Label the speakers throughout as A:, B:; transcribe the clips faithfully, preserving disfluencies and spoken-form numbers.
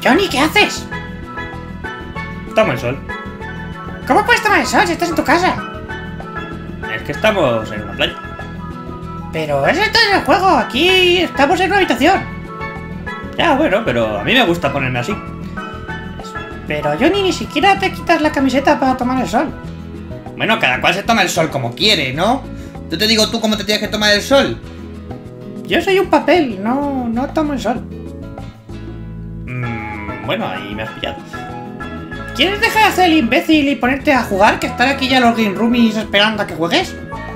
A: Johnny, ¿qué haces?
B: Toma el sol.
A: ¿Cómo puedes tomar el sol si estás en tu casa?
B: Es que estamos en una playa.
A: Pero eso está en el juego, aquí estamos en una habitación.
B: Ya, bueno, pero a mí me gusta ponerme así.
A: Pero Johnny, ni siquiera te quitas la camiseta para tomar el sol.
C: Bueno, cada cual se toma el sol como quiere, ¿no? Yo te digo tú cómo te tienes que tomar el sol.
A: Yo soy un papel, no, no tomo el sol.
B: Mm, bueno, ahí me has pillado.
A: ¿Quieres dejar de hacer el imbécil y ponerte a jugar? Que están aquí ya los game roomies esperando a que juegues.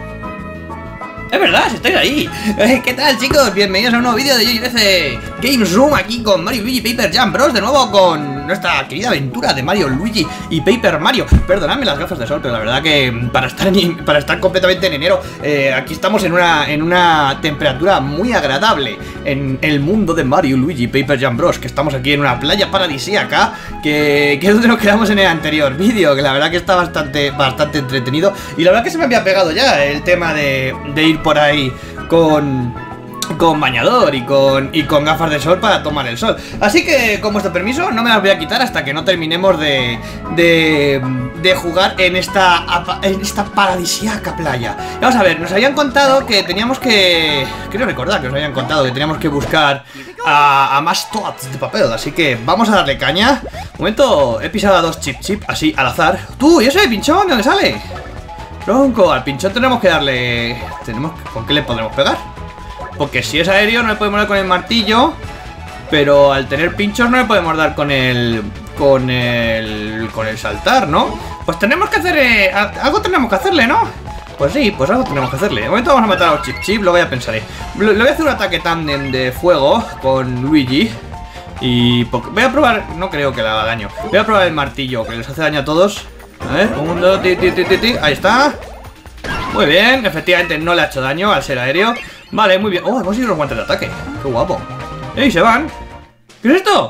B: Es verdad, si estáis ahí.
C: Eh, ¿Qué tal, chicos? Bienvenidos a un nuevo vídeo de J F Games Room, aquí con Mario y Luigi Paper Jam Bros. De nuevo con nuestra querida aventura de Mario, Luigi y Paper Mario. Perdonadme las gafas de sol, pero la verdad que para estar, en, para estar completamente en enero, eh, aquí estamos en una, en una temperatura muy agradable en el mundo de Mario, Luigi Paper Jam Bros. Que estamos aquí en una playa paradisíaca, que, que es donde nos quedamos en el anterior vídeo, que la verdad que está bastante, bastante entretenido. Y la verdad que se me había pegado ya el tema de, de ir por ahí con, con bañador y con, y con gafas de sol para tomar el sol. Así que, con vuestro permiso, no me las voy a quitar hasta que no terminemos de, de, de jugar en esta, en esta paradisíaca playa. Vamos a ver, nos habían contado que teníamos que... Quiero recordar que nos habían contado que teníamos que buscar a, a más toads de papel. Así que vamos a darle caña. Un momento, he pisado a dos chip chip así al azar. ¡Tú! ¿Y ese pinchón de dónde sale? Tronco, al pinchón tenemos que darle... ¿Tenemos... ¿Con qué le podremos pegar? Porque si es aéreo no le podemos dar con el martillo, pero al tener pinchos no le podemos dar con el... Con el... Con el saltar, ¿no? Pues tenemos que hacer... Eh, algo tenemos que hacerle, ¿no? Pues sí, pues algo tenemos que hacerle. De momento vamos a matar a los chip chip, lo voy a pensar. Le voy a hacer un ataque tándem de fuego con Luigi. Y voy a probar... No creo que le haga daño. Voy a probar el martillo, que les hace daño a todos. A ver, un, dos, ti, ti, ti, ti, ti. Ahí está. Muy bien, efectivamente no le ha hecho daño al ser aéreo. Vale, muy bien. Oh, hemos ido los guantes de ataque. Qué guapo. ¡Ey, se van! ¿Qué es esto?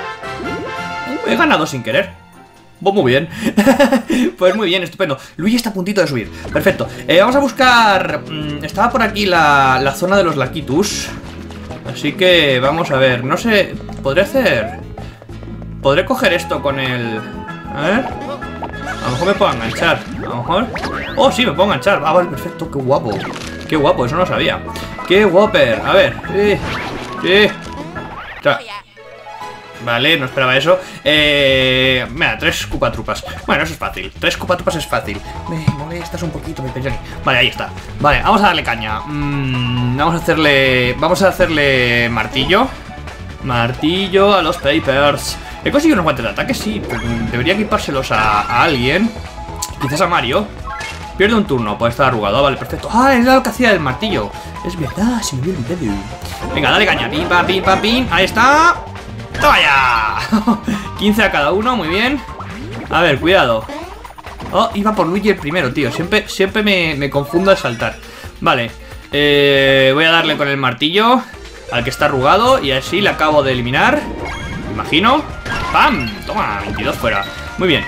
C: Uh, he ganado sin querer. Pues muy bien. Pues muy bien, estupendo. Luigi está a puntito de subir. Perfecto. Eh, vamos a buscar... Mmm, estaba por aquí la, la zona de los Lakitus. Así que vamos a ver. No sé... ¿Podré hacer...? ¿Podré coger esto con el...? A ver... A lo mejor me puedo enganchar. A lo mejor... Oh, sí, me puedo enganchar. Ah, vale, perfecto. Qué guapo. Qué guapo, eso no lo sabía. Qué guaper. A ver. Sí. Sí. O vale, no esperaba eso. Eh... Mira, tres cupatrupas. Bueno, eso es fácil. Tres cupatrupas es fácil. Me molestas un poquito, mi pequeño. Vale, ahí está. Vale, vamos a darle caña. Mm, vamos a hacerle... Vamos a hacerle martillo. Martillo a los papers. ¿He conseguido unos guantes de ataque? Sí, debería equipárselos a, a alguien. Quizás a Mario. Pierde un turno, puede estar arrugado. Ah, vale, perfecto. Ah, es lo que hacía el martillo. Es verdad, se me había olvidado. Venga, dale caña. Pim, pam, pim, pam, pim. Ahí está. ¡Toma ya! quince a cada uno, muy bien. A ver, cuidado. Oh, iba por Luigi el primero, tío. Siempre, siempre me, me confundo al saltar. Vale. Eh, voy a darle con el martillo al que está arrugado y así le acabo de eliminar. Imagino. ¡Pam! Toma, veintidós fuera. Muy bien.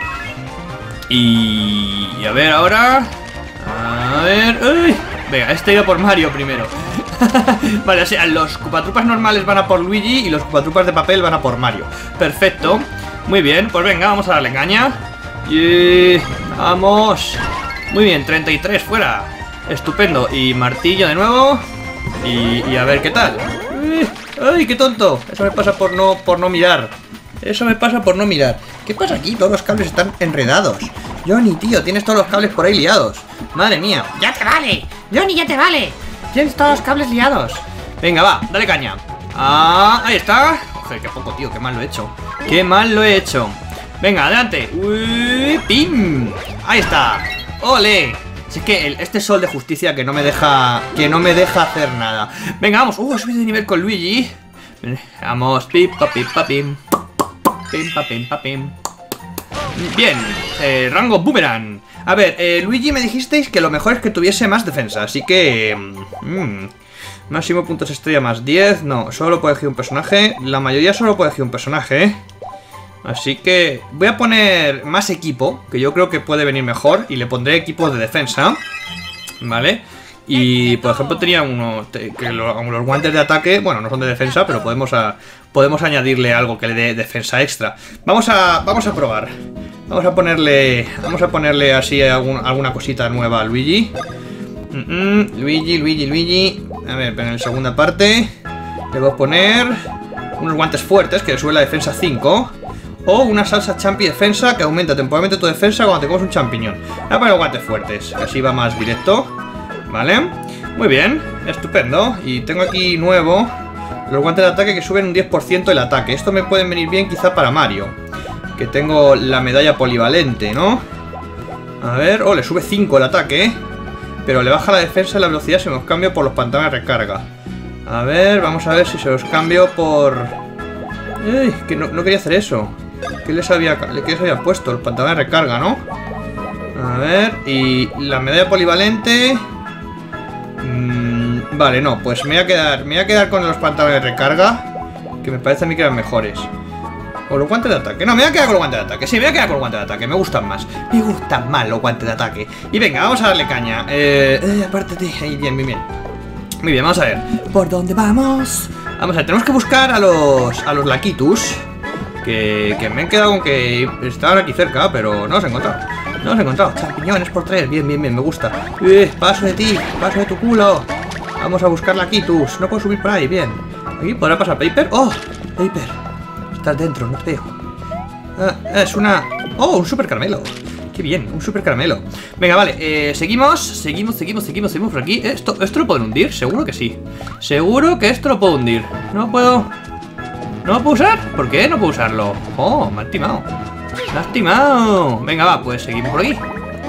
C: Y... y a ver ahora... A ver... ¡Uy! Venga, este iba por Mario primero. Vale, o sea, los cupatrupas normales van a por Luigi y los cupatrupas de papel van a por Mario. Perfecto. Muy bien, pues venga, vamos a darle caña. Y... ¡vamos! Muy bien, treinta y tres fuera. Estupendo. Y martillo de nuevo. Y, y a ver qué tal. ¡Uy! ¡Ay, qué tonto! Eso me pasa por no, por no mirar. Eso me pasa por no mirar. ¿Qué pasa aquí? Todos los cables están enredados. Johnny, tío, tienes todos los cables por ahí liados. Madre mía.
A: ¡Ya te vale! ¡Johnny, ya te vale! Tienes todos los cables liados.
C: Venga, va, dale caña. Ah, ahí está. Joder, qué poco, tío, qué mal lo he hecho. Qué mal lo he hecho. Venga, adelante. Uy, pim. Ahí está. ¡Ole! Si es que el, este sol de justicia que no me deja... Que no me deja hacer nada. Venga, vamos. Uh, he subido de nivel con Luigi. Vamos, pim, pa, pim, pa, pim. Pim, pa, pim, pa, pim. Bien, eh, rango boomerang. A ver, eh, Luigi, me dijisteis que lo mejor es que tuviese más defensa. Así que... Mmm, máximo puntos estrella más diez. No, solo puede elegir un personaje. La mayoría solo puede elegir un personaje, ¿eh? Así que voy a poner más equipo, que yo creo que puede venir mejor. Y le pondré equipo de defensa. Vale. Y por ejemplo tenía uno que los, los guantes de ataque, bueno, no son de defensa, pero podemos a, podemos añadirle algo que le dé defensa extra. Vamos a, vamos a probar. Vamos a ponerle, vamos a ponerle así algún, alguna cosita nueva a Luigi. Mm -mm, Luigi, Luigi, Luigi. A ver, en la segunda parte le voy a poner unos guantes fuertes que le sube la defensa cinco. O una salsa champi defensa que aumenta temporalmente tu defensa cuando te comes un champiñón. Voy a poner guantes fuertes, así va más directo. Vale, muy bien, estupendo. Y tengo aquí nuevo los guantes de ataque que suben un diez por ciento el ataque. Esto me puede venir bien quizá para Mario, que tengo la medalla polivalente, ¿no? A ver, oh, le sube cinco el ataque, pero le baja la defensa y la velocidad si me los cambio por los pantalones de recarga. A ver, vamos a ver si se los cambio por... Uy, que no, no quería hacer eso. ¿Qué les había, qué les había puesto? Los pantalones de recarga, ¿no? A ver, y la medalla polivalente... Mm, vale, no, pues me voy a quedar me voy a quedar con los pantalones de recarga, que me parece a mí que eran mejores. O los guantes de ataque. No, me voy a quedar con los guantes de ataque. Sí, me voy a quedar con los guantes de ataque. Me gustan más. Me gustan más los guantes de ataque. Y venga, vamos a darle caña. Eh, eh apártate. Ahí, bien, bien, bien. Muy bien, vamos a ver. ¿Por dónde vamos? Vamos a ver, tenemos que buscar a los a los Lakitus. Que, que me han quedado con que estaban aquí cerca, pero no los he encontrado. No los he encontrado. Champiñones por tres. Bien, bien, bien, me gusta. Eh, paso de ti, paso de tu culo. Vamos a buscar Lakitus. No puedo subir por ahí, bien. ¿Aquí podrá pasar Paper? ¡Oh! Paper. Estás dentro, no te veo. Ah, es una... ¡Oh! Un super caramelo. ¡Qué bien! Un super caramelo. Venga, vale. Eh, seguimos, seguimos, seguimos, seguimos, seguimos por aquí. ¿Esto, ¿Esto lo pueden hundir? Seguro que sí. Seguro que esto lo puedo hundir. No puedo... ¿No lo puedo usar? ¿Por qué no puedo usarlo? ¡Oh! Me ha timado. Me ha timado. Venga, va, pues seguimos por aquí.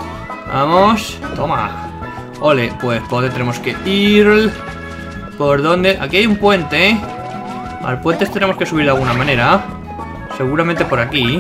C: Vamos. Toma. Ole, pues ¿por dónde tenemos que ir? ¿Por dónde? Aquí hay un puente, ¿eh? Al puente tenemos que subir de alguna manera. Seguramente por aquí.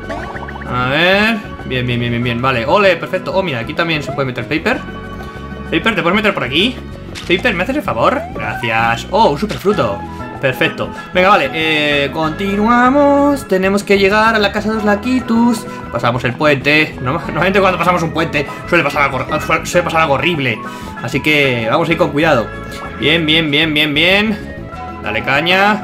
C: A ver. Bien, bien, bien, bien, bien. Vale, ole, perfecto. Oh, mira, aquí también se puede meter Paper. Paper, ¿te puedes meter por aquí? Paper, ¿me haces el favor? Gracias. Oh, un superfruto. Perfecto. Venga, vale, eh, continuamos. Tenemos que llegar a la casa de los Lakitus. Pasamos el puente. Normalmente cuando pasamos un puente suele pasar algo, suele pasar algo horrible. Así que vamos a ir con cuidado. Bien, bien, bien, bien, bien. Dale caña.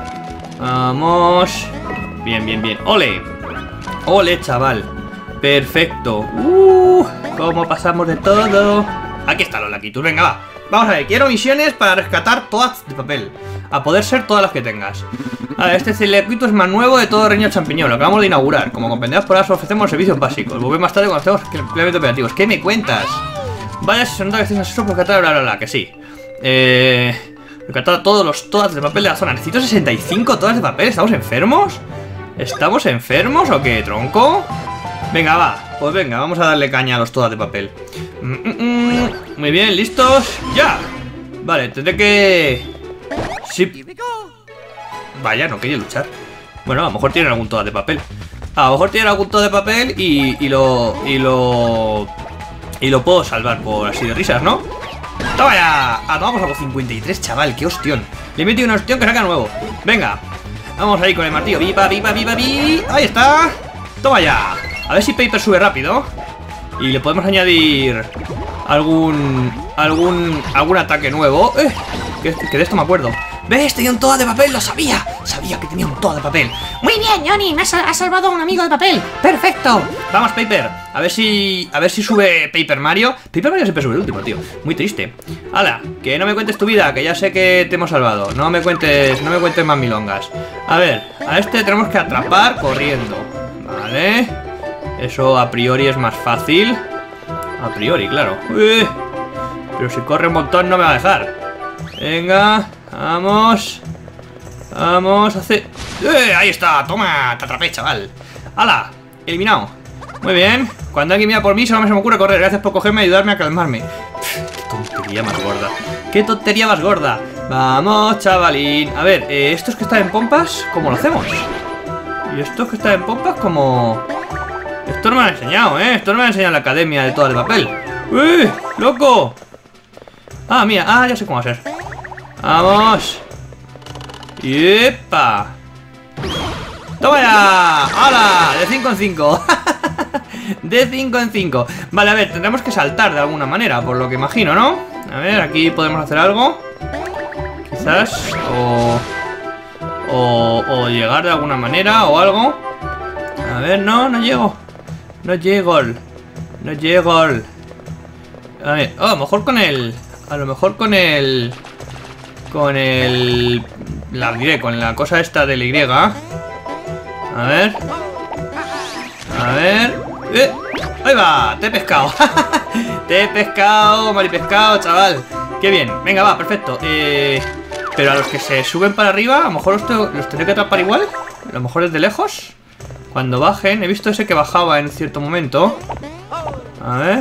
C: Vamos. Bien, bien, bien. ¡Ole! ¡Ole, chaval! Perfecto. ¡Uh! ¿Cómo pasamos de todo? Aquí están los Lakitus. Venga, va. Vamos a ver. Quiero misiones para rescatar todas de papel. A poder ser todas las que tengas. A ver, este es el Lakitus más nuevo de todo el reino champiñón. Lo acabamos de inaugurar. Como comprenderás, por ahora ofrecemos servicios básicos. Volver más tarde cuando estemos plenamente operativos. ¿Qué me cuentas? Vaya, si se nota que estés asesor por rescatar, bla, bla, bla. Que sí. Eh... Rescatar todos los todas de papel de la zona. Necesito sesenta y cinco todas de papel. ¿Estamos enfermos? ¿Estamos enfermos o qué, tronco? Venga, va. Pues venga, vamos a darle caña a los todas de papel. mm, mm, mm. Muy bien, listos. ¡Ya! Vale, tendré que... Sí. Vaya, no quería luchar. Bueno, a lo mejor tienen algún toda de papel. A lo mejor tienen algún toda de papel y, y lo... Y lo... Y lo puedo salvar por así de risas, ¿no? ¡Toma ya! Ah, tomamos algo cincuenta y tres, chaval, qué hostión. Le he metido un hostión que saca nuevo. Venga, vamos ahí con el martillo. Vipa, vipa, vipa, vipa. Ahí está. Toma ya. A ver si Paper sube rápido. Y le podemos añadir algún... Algún... Algún ataque nuevo. Eh, que, que de esto me acuerdo. ¿Ves? Tenía un toda de papel, lo sabía. Sabía que tenía un toda de papel.
A: Muy bien, Johnny, me has, has salvado a un amigo de papel. Perfecto.
C: Vamos, Paper. A ver si... A ver si sube Paper Mario. Paper Mario siempre sube el último, tío. Muy triste. Hala, que no me cuentes tu vida, que ya sé que te hemos salvado. No me cuentes... No me cuentes más milongas. A ver, a este tenemos que atrapar corriendo. Vale. Eso a priori es más fácil. A priori, claro. Uy, pero si corre un montón no me va a dejar. Venga... Vamos. Vamos, hace... ¡Eh! Ahí está, toma, te atrapé, chaval. ¡Hala! Eliminado. Muy bien. Cuando alguien mira por mí solo me se me ocurre correr. Gracias por cogerme y ayudarme a calmarme. Pff, qué tontería más gorda. Qué tontería más gorda. Vamos, chavalín. A ver, eh, estos que están en pompas, ¿cómo lo hacemos? Y estos que están en pompas, ¿cómo...? Esto no me han enseñado, ¿eh? Esto no me han enseñado en la academia de todas de papel. ¡Uy! ¡Loco! Ah, mira, ah, ya sé cómo hacer. ¡Vamos! ¡Yepa! ¡Toma ya! ¡Hala! De cinco en cinco. De cinco en cinco. Vale, a ver, tendremos que saltar de alguna manera, por lo que imagino, ¿no? A ver, aquí podemos hacer algo. Quizás. O... O, o llegar de alguna manera o algo. A ver, no, no llego. No llego. No llego. A ver, oh, a lo mejor con el... A lo mejor con el... Con el... La Y, con la cosa esta del Y. A ver. A ver. Eh, ¡ahí va! Te he pescado. Te he pescado, maripescado, chaval. Qué bien. Venga, va, perfecto. Eh... Pero a los que se suben para arriba, a lo mejor los, te los tendré que atrapar igual. A lo mejor desde lejos. Cuando bajen, he visto ese que bajaba en cierto momento. A ver.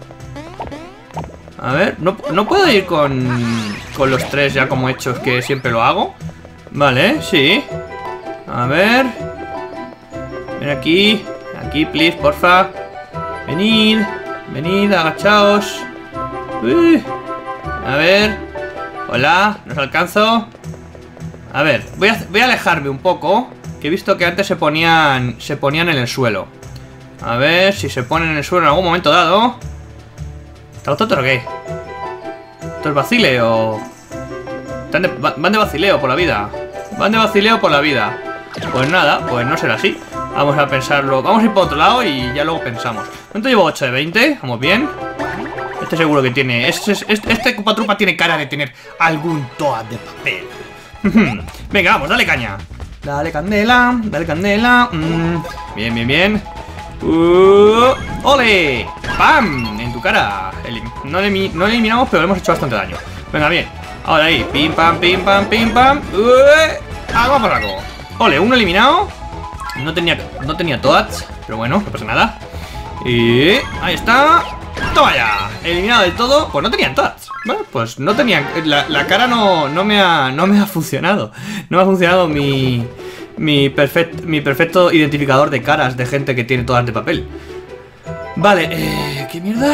C: A ver, no, no puedo ir con, con los tres ya como hechos que siempre lo hago. Vale, sí. A ver. Ven aquí. Aquí, please, porfa. Venid. Venid, agachaos. Uy. A ver. Hola, ¿nos alcanzo? A ver, voy a, voy a alejarme un poco. Que he visto que antes se ponían Se ponían en el suelo. A ver si se ponen en el suelo en algún momento dado. ¿Está tonto o qué? ¿Esto es vacileo? De, van de vacileo por la vida. Van de vacileo por la vida. Pues nada, pues no será así. Vamos a pensarlo. Vamos a ir por otro lado y ya luego pensamos. ¿Cuánto llevo? ocho de veinte. Vamos bien. Este seguro que tiene... Este, este, este Cupatrupa tiene cara de tener algún toad de papel. Venga, vamos, dale caña. Dale candela, dale candela. Mm, bien, bien, bien. Uh, ¡Ole! ¡Pam! En tu cara. Elim no, le no le eliminamos, pero le hemos hecho bastante daño. Venga, bien. Ahora ahí. Pim, pam, pim, pam, pim, pam. Uh, ¡Algo por algo! ¡Ole! Uno eliminado. No tenía, no tenía toads, pero bueno, no pasa nada. Y ahí está. ¡Toma ya! Eliminado del todo. Pues no tenían toads. Bueno, pues no tenían. La, la cara no, no, me ha, no me ha funcionado. No me ha funcionado mi. Mi, perfect, mi perfecto identificador de caras de gente que tiene todas de papel. Vale, eh, ¿qué mierda?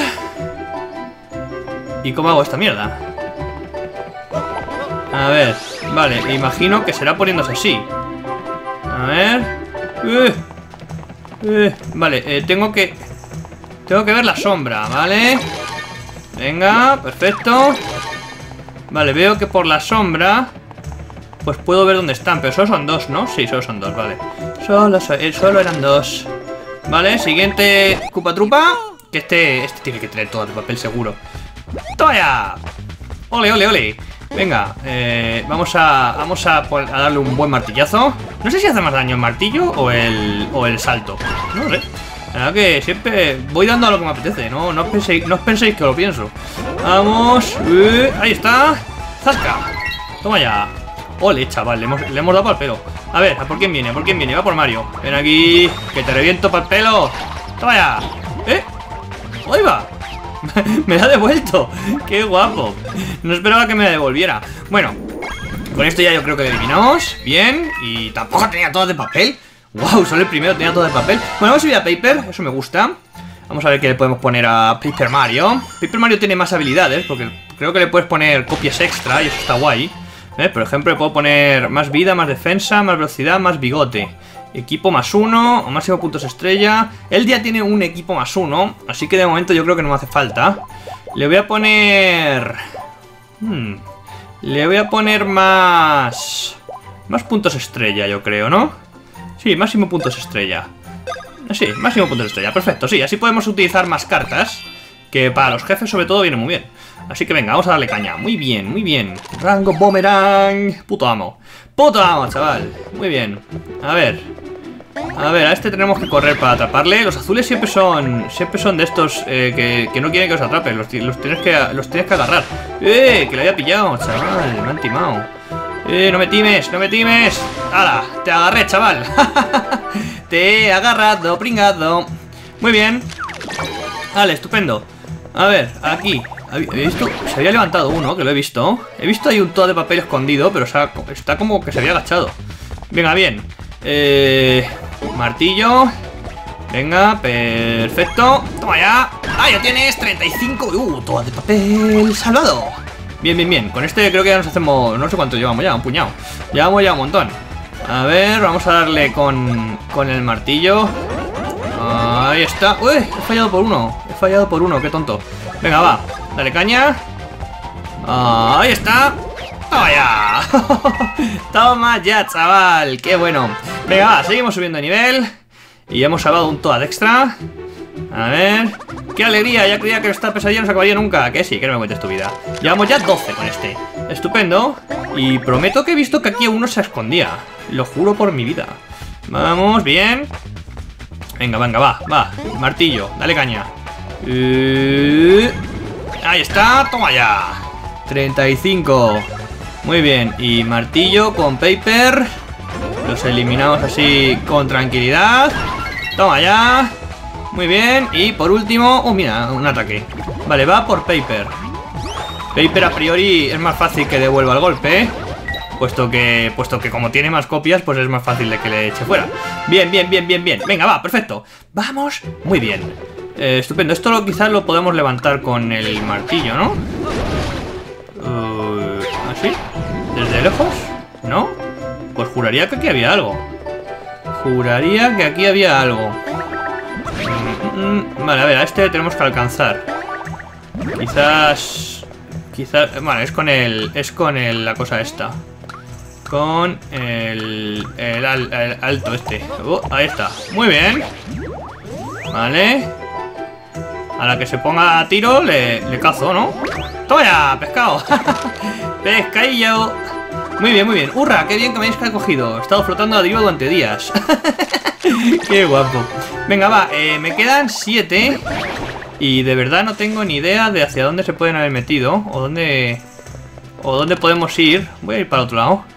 C: ¿Y cómo hago esta mierda? A ver, vale, imagino que será poniéndose así. A ver. Uh, uh, vale, eh, tengo que... Tengo que ver la sombra, ¿vale? Venga, perfecto. Vale, veo que por la sombra... Pues puedo ver dónde están, pero solo son dos, ¿no? Sí, solo son dos, vale. Solo, solo eran dos. Vale, siguiente Cupatrupa. Que este, este tiene que tener todo de papel seguro. ¡Toma ya! ¡Ole, ole, ole! Venga, eh, vamos a vamos a, a darle un buen martillazo. No sé si hace más daño el martillo o el, o el salto. No lo sé. La verdad que siempre voy dando a lo que me apetece. No, no, os, penséis, no os penséis que lo pienso. Vamos. Uh, ahí está. ¡Zasca! Toma ya. Ole, chaval, le hemos, le hemos dado para el pelo. A ver, ¿a por quién viene? ¿A por quién viene? Va por Mario. Ven aquí, que te reviento para el pelo. Toma ya. ¿Eh? ¡Ahí va! Me la ha devuelto. ¡Qué guapo! No esperaba que me la devolviera. Bueno, con esto ya yo creo que lo eliminamos. Bien, y tampoco tenía todo de papel. ¡Wow! Solo el primero tenía todo de papel. Bueno, vamos a subir a Paper, eso me gusta. Vamos a ver qué le podemos poner a Paper Mario. Paper Mario tiene más habilidades, porque creo que le puedes poner copias extra y eso está guay. ¿Eh? Por ejemplo, le puedo poner más vida, más defensa, más velocidad, más bigote. Equipo más uno, o máximo puntos estrella. Él ya tiene un equipo más uno, así que de momento yo creo que no me hace falta. Le voy a poner... Hmm, le voy a poner más... Más puntos estrella, yo creo, ¿no? Sí, máximo puntos estrella. Sí, máximo puntos estrella, perfecto, sí. Así podemos utilizar más cartas, que para los jefes sobre todo viene muy bien. Así que venga, vamos a darle caña. Muy bien, muy bien. Rango Boomerang. Puto amo. Puto amo, chaval. Muy bien. A ver. A ver, a este tenemos que correr para atraparle. Los azules siempre son siempre son de estos eh, que, que no quieren que os atrapen. Los, los, tienes que, los tienes que agarrar. ¡Eh! Que lo había pillado, chaval. Me han timado. ¡Eh! No me times, no me times. ¡Hala! Te agarré, chaval. Te he agarrado, pringado. Muy bien. Vale, estupendo. A ver, aquí. ¿Había visto? Se había levantado uno, que lo he visto. He visto ahí un todo de papel escondido, pero está como que se había agachado. Venga, bien. Eh, martillo. Venga, perfecto. Toma ya. Ah, ya tienes treinta y cinco. Uh, todo de papel salvado. Bien, bien, bien. Con este creo que ya nos hacemos... No sé cuánto llevamos ya, un puñado. Llevamos ya un montón. A ver, vamos a darle con, con el martillo. Ahí está. Uy, he fallado por uno. He fallado por uno, qué tonto. Venga, va. Dale caña. Ahí está. ¡Toma ya! ¡Toma ya, chaval! ¡Qué bueno! Venga, va, seguimos subiendo de nivel. Y hemos salvado un Toad extra. A ver... ¡Qué alegría! Ya creía que esta pesadilla no se acabaría nunca. Que sí, que no me cuentes tu vida. Llevamos ya doce con este. Estupendo. Y prometo que he visto que aquí uno se escondía. Lo juro por mi vida. Vamos, bien. Venga, venga, va, va. Martillo, dale caña. Uh... Ahí está, toma ya. treinta y cinco. Muy bien, y martillo con Paper. Los eliminamos así con tranquilidad. Toma ya. Muy bien, y por último... Oh, mira, un ataque. Vale, va por Paper. Paper a priori es más fácil que devuelva el golpe, ¿eh? Puesto que, puesto que como tiene más copias, pues es más fácil de que le eche fuera. Bien, bien, bien, bien, bien. Venga, va, perfecto. Vamos, muy bien. eh, Estupendo, esto lo, quizás lo podemos levantar con el martillo, ¿no? Uh, ¿Así? ¿Desde lejos? ¿No? Pues juraría que aquí había algo. Juraría que aquí había algo. mm, mm, Vale, a ver, a este tenemos que alcanzar. Quizás... Quizás... Bueno, es con el... Es con el, la cosa esta. Con el, el, el, el alto este. uh, Ahí está, muy bien. Vale. A la que se ponga a tiro le, le cazo, ¿no? ¡Toma ya, pescado! ¡Pescadillo! Muy bien, muy bien. ¡Hurra! ¡Qué bien que me habéis cogido! He estado flotando a deriva durante días. ¡Qué guapo! Venga, va, eh, me quedan siete. Y de verdad no tengo ni idea de hacia dónde se pueden haber metido. O dónde... O dónde podemos ir. Voy a ir para el otro lado.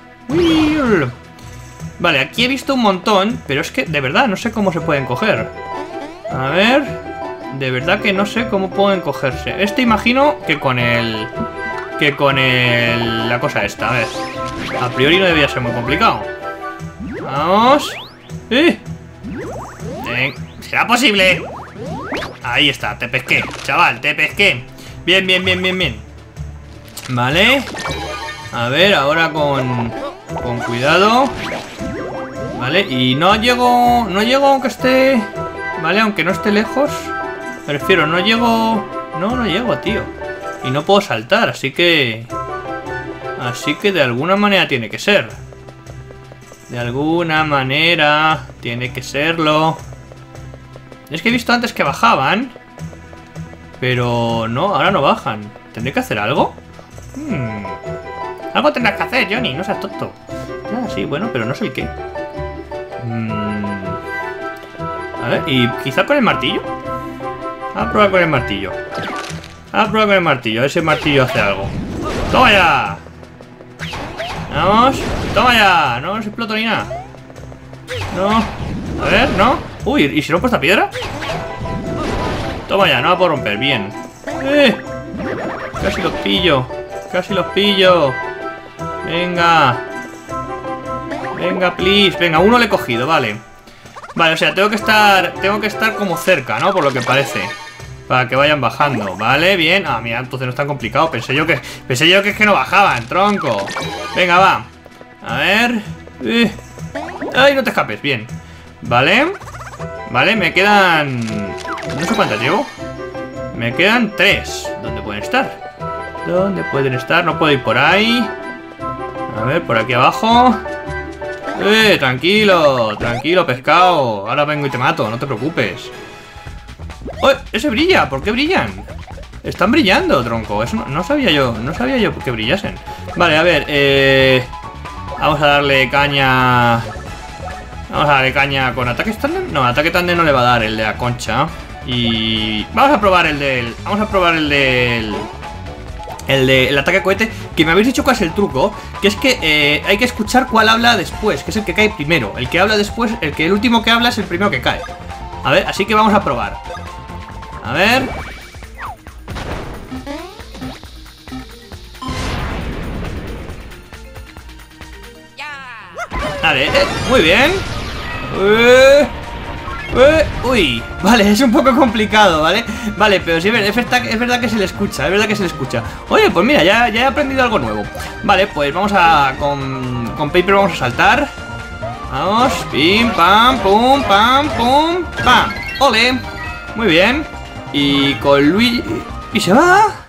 C: Vale, aquí he visto un montón, pero es que de verdad no sé cómo se pueden coger. A ver... De verdad que no sé cómo pueden cogerse. Este imagino que con el... Que con el... La cosa esta, a ver. A priori no debería ser muy complicado. Vamos. ¡Eh! Ven. ¿Será posible? Ahí está, te pesqué, chaval, te pesqué. Bien, bien, bien, bien, bien. Vale. A ver, ahora con... Con cuidado. Vale, y no llego... No llego aunque esté... Vale, aunque no esté lejos. Me refiero, no llego... No, no llego, tío. Y no puedo saltar, así que... Así que de alguna manera tiene que ser. De alguna manera tiene que serlo. Es que he visto antes que bajaban. Pero no, ahora no bajan. ¿Tendré que hacer algo? Hmm. Algo tendrás que hacer, Johnny, no seas tonto. Ah, sí, bueno, pero no sé el qué. Hmm. A ver, ¿y quizá con el martillo? A probar con el martillo. A probar con el martillo, a ver si el martillo hace algo. ¡Toma ya! Vamos, toma ya. No, no se explota ni nada. No, a ver, no. Uy, ¿y si rompo esta piedra? Toma ya, no la puedo romper, bien. ¡Eh! Casi los pillo. Casi los pillo. Venga. Venga, please. Venga, uno le he cogido, vale. Vale, o sea, tengo que estar... Tengo que estar como cerca, ¿no? Por lo que parece. Para que vayan bajando, ¿vale? Bien. Ah, mira, entonces no es tan complicado. Pensé yo que... Pensé yo que es que no bajaban, tronco. Venga, va. A ver... Eh. ¡Ay, no te escapes! Bien. Vale. Vale, me quedan... No sé cuántas llevo. Me quedan tres. ¿Dónde pueden estar? ¿Dónde pueden estar? No puedo ir por ahí. A ver, por aquí abajo. Eh, tranquilo. Tranquilo, pescado. Ahora vengo y te mato, no te preocupes. ¡Oh! ¡Ese brilla! ¿Por qué brillan? Están brillando, tronco. Eso no, no sabía yo. No sabía yo que brillasen. Vale, a ver. Eh... Vamos a darle caña... Vamos a darle caña con ataque tándem. No, ataque tándem no le va a dar el de la concha. Y... Vamos a probar el del... Vamos a probar el del... El de... El ataque cohete. Que me habéis dicho cuál es el truco. Que es que eh, hay que escuchar cuál habla después. Que es el que cae primero. El que habla después... El que el último que habla es el primero que cae. A ver, así que vamos a probar. A ver... Vale, eh, muy bien. Eh, eh, uy, vale, es un poco complicado, ¿vale? Vale, pero sí, es verdad, es verdad que se le escucha, es verdad que se le escucha. Oye, pues mira, ya, ya he aprendido algo nuevo. Vale, pues vamos a... Con, con Paper vamos a saltar. Vamos, pim, pam, pum, pam, pum, pam. Ole, muy bien. Y con Luigi... ¿Y se va?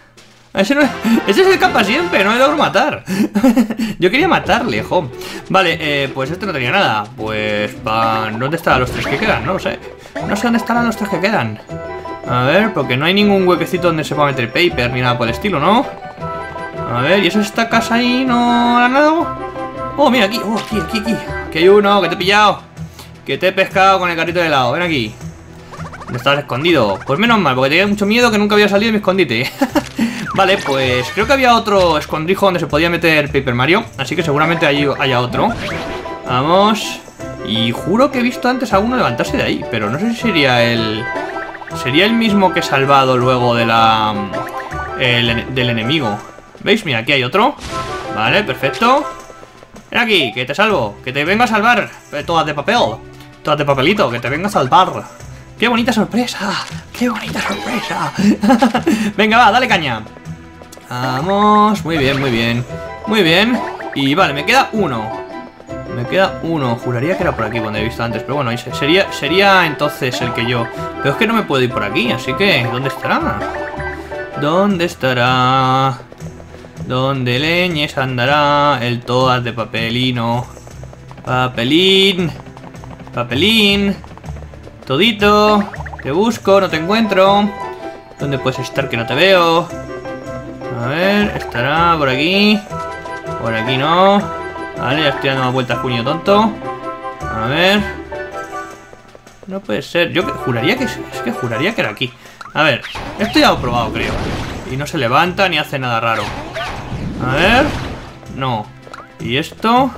C: Ese, no es, ese es el capa siempre, no me logro matar. Yo quería matarle, jo. Vale, eh, pues este no tenía nada. Pues, pa... ¿dónde están los tres que quedan? No lo sé. No sé dónde estarán los tres que quedan. A ver, porque no hay ningún huequecito donde se pueda meter paper ni nada por el estilo, ¿no? A ver, ¿y eso esta casa ahí no hará nada? Oh, mira, aquí, oh, aquí, aquí, aquí. Aquí hay uno, que te he pillado. Que te he pescado con el carrito de helado. Ven aquí. ¿Dónde estabas escondido? Pues menos mal, porque tenía mucho miedo que nunca había salido de mi escondite. Vale, pues creo que había otro escondrijo donde se podía meter Paper Mario. Así que seguramente allí haya otro. Vamos. Y juro que he visto antes a uno levantarse de ahí. Pero no sé si sería el... Sería el mismo que he salvado luego de la... El, del enemigo. ¿Veis? Mira, aquí hay otro. Vale, perfecto. Ven aquí, que te salvo. Que te venga a salvar. Todas de papel. Todas de papelito, que te venga a salvar. ¡Qué bonita sorpresa! ¡Qué bonita sorpresa! Venga, va, dale caña. Vamos, muy bien, muy bien. Muy bien. Y vale, me queda uno. Me queda uno. Juraría que era por aquí donde he visto antes. Pero bueno, sería, sería entonces el que yo. Pero es que no me puedo ir por aquí, así que ¿dónde estará? ¿Dónde estará? ¿Dónde leñes andará el todas de papelino? Papelín. Papelín. Todito. Te busco, no te encuentro. ¿Dónde puedes estar que no te veo? A ver, estará por aquí. Por aquí no. Vale, ya estoy dando más vueltas, puño tonto. A ver. No puede ser. Yo juraría que es, es que juraría que era aquí. A ver, esto ya lo he probado, creo. Y no se levanta ni hace nada raro. A ver. No. ¿Y esto?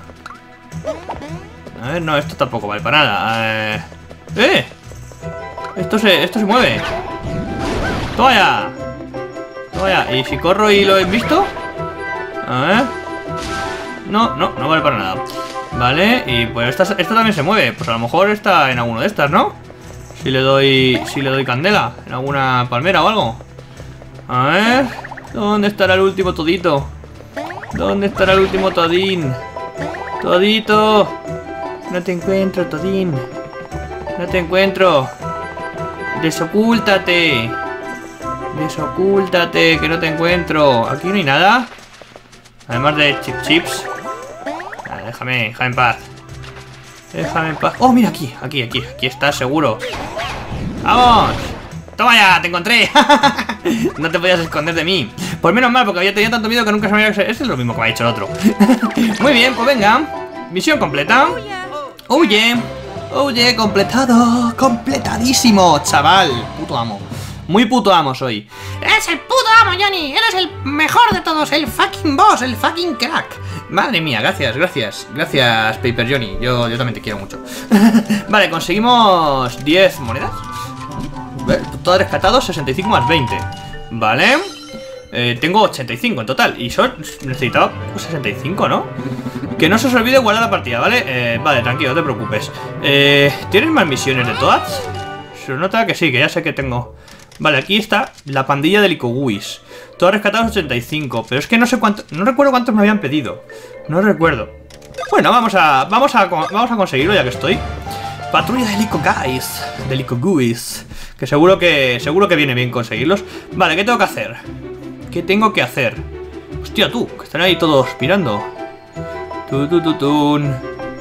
C: A ver, no, esto tampoco vale para nada. Eh. ¡Eh! Esto se, esto se mueve. ¡Toma ya! ¡Toma ya! ¿Y si corro y lo he visto? A ver. No, no, no vale para nada. Vale, y pues esta, esta también se mueve. Pues a lo mejor está en alguno de estas, ¿no? Si le doy, si le doy candela. En alguna palmera o algo. A ver. ¿Dónde estará el último todito? ¿Dónde estará el último todín? Todito. No te encuentro, todín. No te encuentro. Desocúltate. Desocúltate, que no te encuentro. Aquí no hay nada. Además de chip chips. Ah, déjame, déjame en paz. Déjame en paz. Oh, mira aquí, aquí, aquí, aquí está seguro. ¡Vamos! ¡Toma ya! ¡Te encontré! No te podías esconder de mí. Pues menos mal, porque había tenido tanto miedo que nunca se me había... Este es lo mismo que me ha dicho el otro. Muy bien, pues venga. Misión completa. Oye. Oye, completado. Completadísimo, chaval. Puto amo. Muy puto amo soy.
A: Eres el puto amo, Johnny. Eres el mejor de todos. El fucking boss. El fucking crack.
C: Madre mía, gracias, gracias. Gracias, Paper Johnny. Yo, yo también te quiero mucho. Vale, conseguimos diez monedas. Todos rescatados, sesenta y cinco más veinte. Vale. Eh, tengo ochenta y cinco en total. Y son... necesitaba sesenta y cinco, ¿no? Que no se os olvide guardar la partida, ¿vale? Eh, vale, tranquilo, no te preocupes. eh, ¿Tienes más misiones de todas? Se nota que sí, que ya sé que tengo. Vale, aquí está la pandilla de Licoguis. Todos rescatados ochenta y cinco. Pero es que no sé cuánto... no recuerdo cuántos me habían pedido. No recuerdo. Bueno, vamos a... Vamos a, vamos a conseguirlo ya que estoy. Patrulla de Licoguis. De Licoguis. Que seguro que... Seguro que viene bien conseguirlos. Vale, ¿qué tengo que hacer? ¿Qué tengo que hacer? Hostia, tú, que están ahí todos pirando. Tu, tu, tu, tun.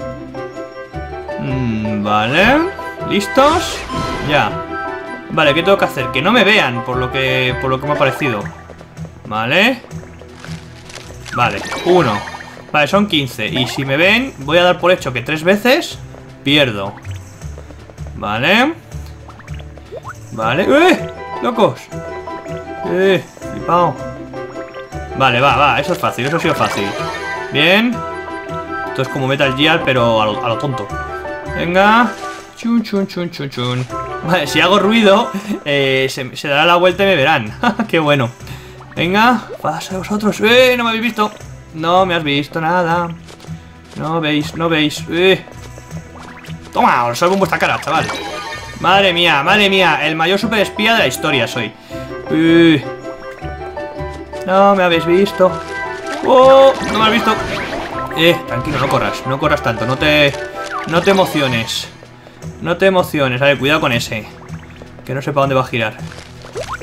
C: Mm, vale. ¿Listos? Ya. Vale, ¿qué tengo que hacer? Que no me vean por lo que, por lo que me ha parecido. Vale. Vale, uno. Vale, son quince. Y si me ven, voy a dar por hecho que tres veces pierdo. Vale. Vale. ¡Eh! ¡Locos! ¡Eh! Flipao. Vale, va, va. Eso es fácil, eso ha sido fácil. Bien. Esto es como Metal Gear, pero a lo, a lo tonto. Venga. Chun, chun, chun, chun, chun. Vale, si hago ruido, eh, se, se dará la vuelta y me verán. Qué bueno. Venga, pasa vosotros. ¡Eh! No me habéis visto. No me has visto nada. No veis, no veis. ¡Eh! Toma, os salvo en vuestra cara, chaval. Madre mía, madre mía. El mayor super espía de la historia soy. ¡Eh! No me habéis visto. ¡Oh! No me has visto. Eh, tranquilo, no corras. No corras tanto, no te... No te emociones. No te emociones, a ver, cuidado con ese. Que no sepa dónde va a girar.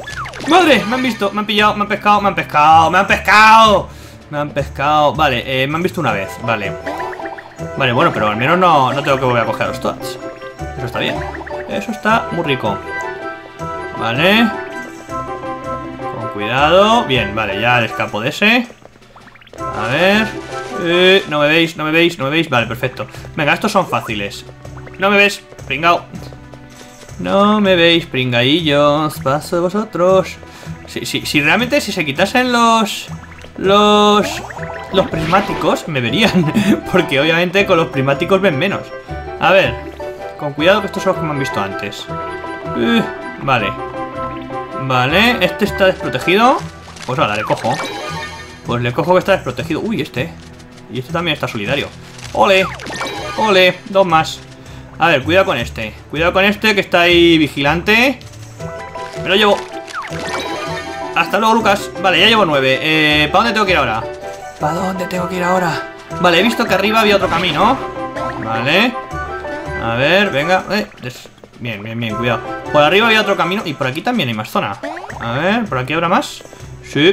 C: ¡Madre! Me han visto, me han pillado, me han pescado, me han pescado, me han pescado. Me han pescado. Vale, eh, me han visto una vez, vale. Vale, bueno, pero al menos no, no tengo que volver a coger a los Toads. Eso está bien. Eso está muy rico. Vale. Con cuidado. Bien, vale, ya escapo de ese. A ver. Eh, no me veis, no me veis, no me veis. Vale, perfecto. Venga, estos son fáciles. No me ves, pringao. No me veis, pringaillos. Paso de vosotros. Si, si, si realmente si se quitasen los... Los... Los prismáticos, me verían. Porque obviamente con los prismáticos ven menos. A ver. Con cuidado que estos son los que me han visto antes. Uh, vale. Vale, este está desprotegido. Pues ahora le cojo. Pues le cojo que está desprotegido. Uy, este. Y este también está solidario. ¡Ole! ¡Ole! Dos más. A ver, cuidado con este. Cuidado con este que está ahí vigilante. Me lo llevo. Hasta luego, Lucas. Vale, ya llevo nueve. Eh, ¿para dónde tengo que ir ahora? ¿Para dónde tengo que ir ahora? Vale, he visto que arriba había otro camino. Vale. A ver, venga. Eh, bien, bien, bien, cuidado. Por arriba había otro camino. Y por aquí también hay más zona. A ver, ¿por aquí habrá más? Sí.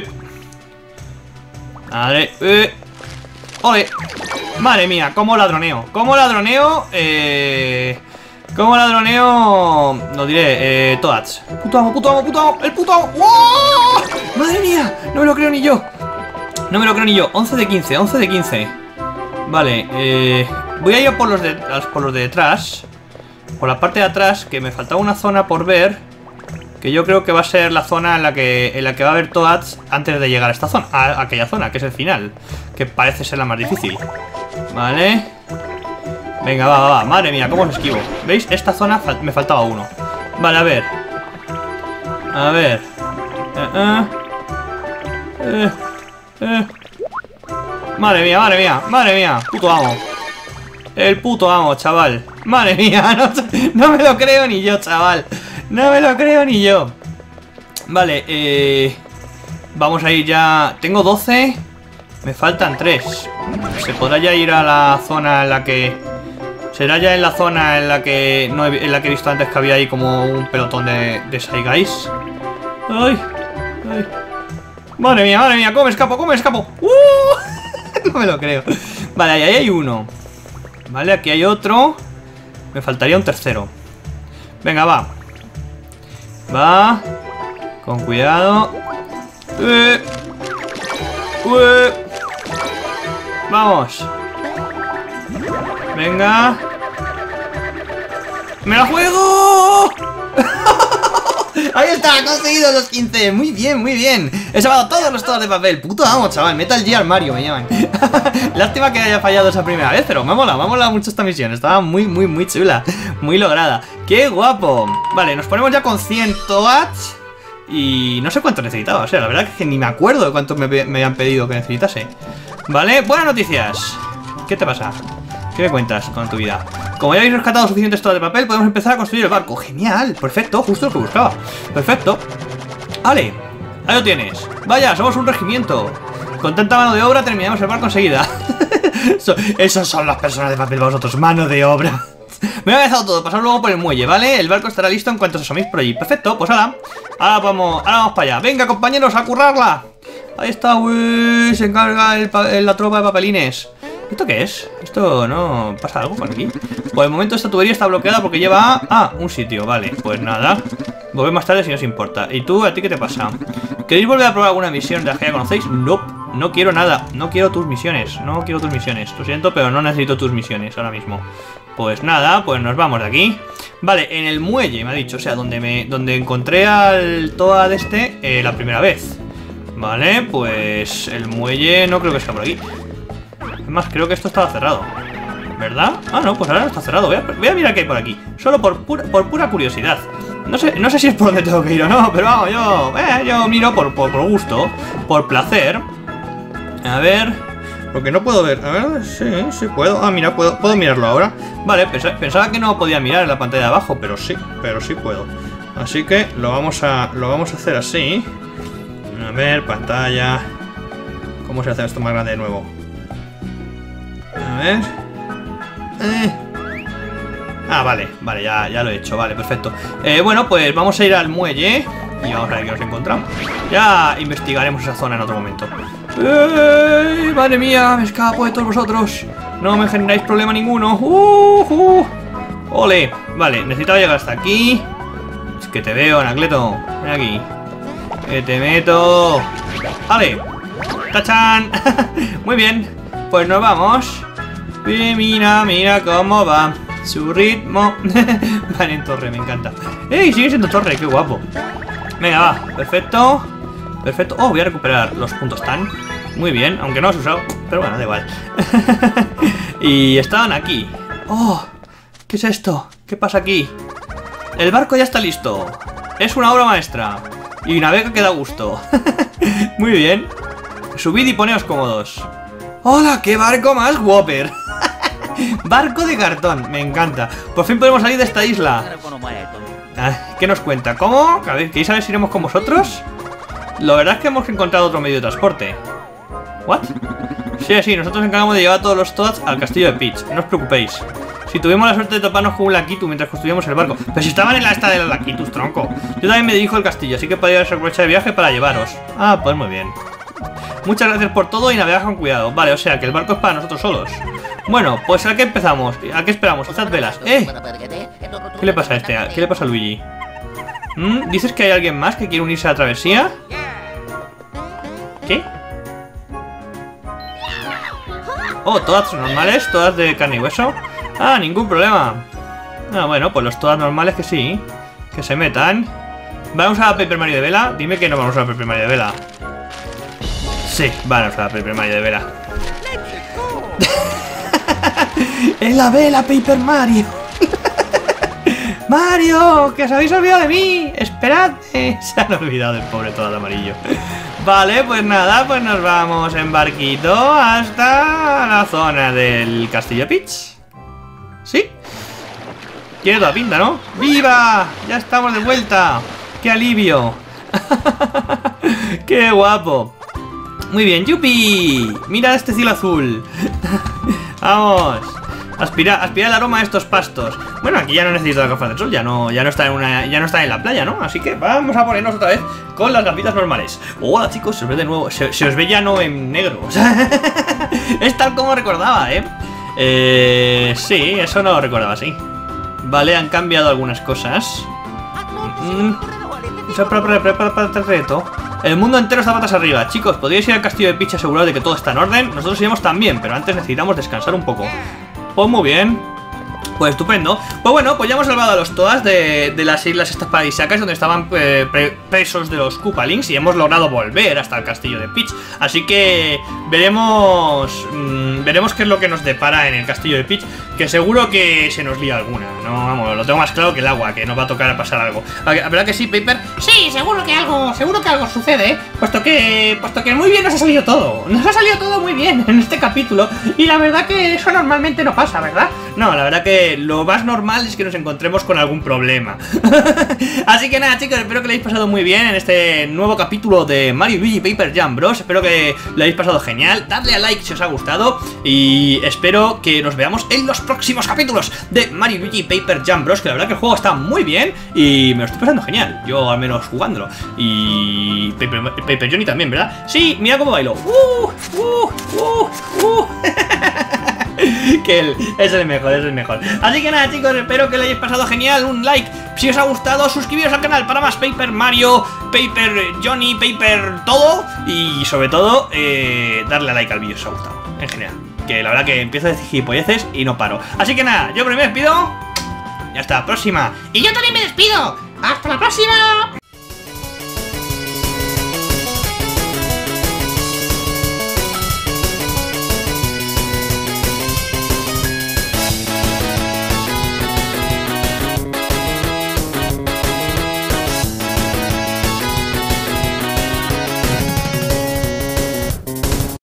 C: Vale. Eh. ¡Ole! Madre mía, cómo ladroneo. Cómo ladroneo. Eh... Cómo ladroneo. No diré, eh, Toads. Puto amo, puto amo, puto amo. El puto amo. ¡Wow! Madre mía, no me lo creo ni yo. No me lo creo ni yo. once de quince, once de quince. Vale, eh... voy a ir por los de, por los de detrás. Por la parte de atrás, que me faltaba una zona por ver. Que yo creo que va a ser la zona en la que, en la que va a haber Toads antes de llegar a esta zona, a aquella zona, que es el final. Que parece ser la más difícil. Vale. Venga, va, va, va. Madre mía, cómo os esquivo. ¿Veis? Esta zona fal me faltaba uno. Vale, a ver. A ver. Eh, eh. Eh, eh. Madre mía, madre mía, madre mía. Puto amo. El puto amo, chaval. Madre mía, no, no me lo creo ni yo, chaval. No me lo creo ni yo. Vale, eh... vamos a ir ya... Tengo doce. Me faltan tres. ¿Se podrá ya ir a la zona en la que... ¿Será ya en la zona en la que... No he, en la que he visto antes que había ahí como un pelotón de, de Shy Guys? ¡Ay! ¡Ay! ¡Madre mía, madre mía! ¿Cómo me escapo? ¿Cómo me escapo? ¡Uh! No me lo creo. Vale, ahí hay uno. Vale, aquí hay otro. Me faltaría un tercero. Venga, va. Va. Con cuidado. ¡Eh! ¡Eh! Vamos. Venga. ¡Me la juego! Ahí está, conseguido los quince. Muy bien, muy bien. He salvado todos los todos de papel. Puto amo, chaval. Metal Gear Mario me llaman. Lástima que haya fallado esa primera vez, pero me mola, me mola mucho esta misión. Estaba muy, muy, muy chula. Muy lograda. ¡Qué guapo! Vale, nos ponemos ya con cien Toads. Y no sé cuánto necesitaba. O sea, la verdad es que ni me acuerdo de cuánto me, me habían pedido que necesitase. Vale, buenas noticias. ¿Qué te pasa? ¿Qué me cuentas con tu vida? Como ya habéis rescatado suficientes todas de papel, podemos empezar a construir el barco. Genial, perfecto, justo lo que buscaba. Perfecto. Vale, ahí lo tienes. Vaya, somos un regimiento. Con tanta mano de obra terminamos el barco enseguida. so, Esas son las personas de papel, vosotros, mano de obra. Me ha dejado todo, pasar luego por el muelle, ¿vale? El barco estará listo en cuanto os asoméis por allí. Perfecto, pues ahora, ahora vamos, ahora vamos para allá. Venga, compañeros, a currarla. Ahí está, uy, se encarga el, el, la tropa de papelines. ¿Esto qué es? ¿Esto no pasa algo por aquí? Por el momento esta tubería está bloqueada porque lleva a... Ah, un sitio, vale, pues nada. Volved más tarde si no os importa. ¿Y tú, a ti qué te pasa? ¿Queréis volver a probar alguna misión de la que ya conocéis? No, nope, no quiero nada. No quiero tus misiones, no quiero tus misiones. Lo siento, pero no necesito tus misiones ahora mismo. Pues nada, pues nos vamos de aquí. Vale, en el muelle, me ha dicho, o sea, donde me donde encontré al Toad de este eh, la primera vez. Vale, pues el muelle no creo que sea por aquí. Es más, creo que esto estaba cerrado, ¿verdad? Ah, no, pues ahora no está cerrado. Voy a, voy a mirar qué hay por aquí. Solo por pura, por pura curiosidad. No sé, no sé si es por donde tengo que ir o no, pero vamos, yo, eh, yo miro por, por, por gusto, por placer. A ver, porque no puedo ver. A ver, sí, sí puedo. Ah, mira, puedo, puedo mirarlo ahora. Vale, pensaba, pensaba que no podía mirar en la pantalla de abajo, pero sí, pero sí puedo. Así que lo vamos a, lo vamos a hacer así. A ver, pantalla. ¿Cómo se hace esto más grande de nuevo? A ver. Eh. Ah, vale, vale, ya, ya lo he hecho, vale, perfecto. eh, Bueno, pues vamos a ir al muelle. Y vamos a ver qué nos encontramos. Ya investigaremos esa zona en otro momento. ¡Ey! ¡Madre mía! Me escapo de todos vosotros. No me generáis problema ninguno. ¡Uh! uh. ¡Ole! Vale, necesitaba llegar hasta aquí. Es que te veo, Anacleto. Ven aquí. Que te meto. ¡Vale! ¡Tachán! Muy bien. Pues nos vamos. Y mira, mira cómo va. Su ritmo. Vale, en torre, me encanta. ¡Ey! Sigue siendo torre, qué guapo. Venga, va. Perfecto. Perfecto. Oh, voy a recuperar los puntos tan. Muy bien, aunque no los he usado. Pero bueno, da igual. Y estaban aquí. Oh, ¿qué es esto? ¿Qué pasa aquí? El barco ya está listo. Es una obra maestra. Y navega que da gusto. Muy bien. Subid y poneos cómodos. ¡Hola! ¡Qué barco más guaper! Barco de cartón, me encanta. Por fin podemos salir de esta isla. Ah, ¿qué nos cuenta? ¿Cómo? A ver, ¿queréis saber si iremos con vosotros? La verdad es que hemos encontrado otro medio de transporte. ¿What? Sí, sí, nosotros nos encargamos de llevar a todos los Toads al castillo de Peach. No os preocupéis. Si tuvimos la suerte de toparnos con un Lakitu mientras construíamos el barco. Pero si estaban en la esta de los Lakitus, tronco. Yo también me dirijo al castillo, así que podéis aprovechar el viaje para llevaros. Ah, pues muy bien. Muchas gracias por todo y navegad con cuidado. Vale, o sea que el barco es para nosotros solos. Bueno, pues ¿a qué empezamos? ¿A qué esperamos? Haced velas. ¡Eh! ¿Qué le pasa a este? ¿Qué le pasa a Luigi? ¿Mm? ¿Dices que hay alguien más que quiere unirse a la travesía? ¿Qué? Oh, todas son normales, todas de carne y hueso. Ah, ningún problema. Ah, bueno, pues los todas normales que sí. Que se metan. ¿Vamos a Paper Mario de vela? Dime que no vamos a Paper Mario de vela. Sí, vamos a Paper Mario de vela. ¡Es la vela, Paper Mario! ¡Mario! ¡Que os habéis olvidado de mí! ¡Esperadme! Se han olvidado del pobre todo de amarillo. Vale, pues nada, pues nos vamos en barquito hasta la zona del castillo Peach. ¿Sí? Tiene toda pinta, ¿no? ¡Viva! ¡Ya estamos de vuelta! ¡Qué alivio! ¡Qué guapo! Muy bien, ¡yupi! Mira este cielo azul. Vamos. Aspira, aspira el aroma a estos pastos. Bueno, aquí ya no necesito las gafas de sol. Ya no, ya no está en una, ya no está en la playa, ¿no? Así que vamos a ponernos otra vez con las gafitas normales. Hola, chicos, se os ve de nuevo. Se, se os ve ya no en negro. O sea, es tal como recordaba, ¿eh? Eh... Sí, eso no lo recordaba así. Vale, han cambiado algunas cosas. Mm, Prepara el reto. El mundo entero está patas arriba. Chicos, podríais ir al castillo de Peach asegurado de que todo está en orden. Nosotros iremos también, pero antes necesitamos descansar un poco. Pues muy bien. Pues estupendo. Pues bueno, pues ya hemos salvado a los Toads de, de las islas estas paradisíacas donde estaban eh, pre presos de los Koopalings y hemos logrado volver hasta el castillo de Peach. Así que veremos mmm, veremos qué es lo que nos depara en el castillo de Peach, que seguro que se nos lía alguna. No, vamos, lo tengo más claro que el agua, que nos va a tocar pasar algo. ¿Verdad que sí, Paper?
A: Sí, seguro que algo, seguro que algo sucede, ¿eh? Puesto que, puesto que muy bien nos ha salido todo. Nos ha salido todo muy bien en este capítulo. Y la verdad que eso normalmente no pasa, ¿verdad?
C: No, la verdad que lo más normal es que nos encontremos con algún problema. Así que nada, chicos, espero que lo hayáis pasado muy bien en este nuevo capítulo de Mario y Luigi Paper Jam Bros. Espero que lo hayáis pasado genial. Dadle a like si os ha gustado. Y espero que nos veamos en los próximos capítulos de Mario y Luigi Paper Jam Bros. Que la verdad que el juego está muy bien y me lo estoy pasando genial. Yo al menos jugándolo. Y Paper, Paper Johnny también, ¿verdad? Sí, mira cómo bailo. Uh, uh, uh, uh. Que él es el mejor, es el mejor. Así que nada, chicos, espero que lo hayáis pasado genial. Un like si os ha gustado, suscribiros al canal para más Paper Mario, Paper Johnny, Paper todo. Y sobre todo, eh, darle a like al vídeo si os ha gustado, en general. Que la verdad que empiezo a decir gilipolleces y no paro. Así que nada, yo primero me despido y hasta la próxima.
A: Y yo también me despido. ¡Hasta la próxima!